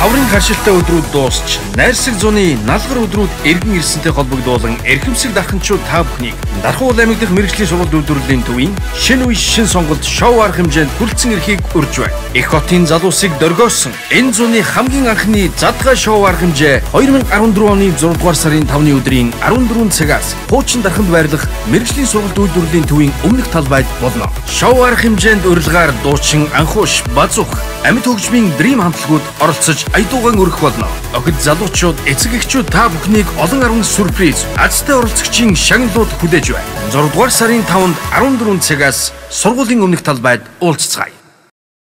Лаврын харшилтай өдрүүд дуусч, найрсаг зуны налгар өдрүүд эргэн ирсэнтэй холбогдуулан эрхэмсэг дарханчууд та бүхнийг Дархан уулын аймаг дахь мэргэжлийн сургалт үйлдвэрлэлийн төвийн шинэ үе шин сонголт шоу арга хэмжээнд хүрэлцэн ирэхийг урьж байна. Их хотын залуусыг дөргөөсөн энэ зуны хамгийн анхны задгай шоу арга хэмжээ 2014 оны 6 дугаар сарын 5-ны өдрийн 14 цагаас хуучин дарханд байрлах мэргэжлийн сургалт үйлдвэрлэлийн төвийн өмнөх талбайд болно. Шоу арга хэмжээнд урилгаар дуучин Анхууш, Базух, амьд хөгжмийн дрим хамтлагууд оролцож аядуугаан өргөх болно. Охид залуучууд, эцэг эхчүүд та бүхнийг олон арван сүрприз, азтай оролцогчийн шагналууд хүлээж байна. 6 дугаар сарын 5-нд 14 цагаас сургуулийн өмнөх талбайд уулзцгаая.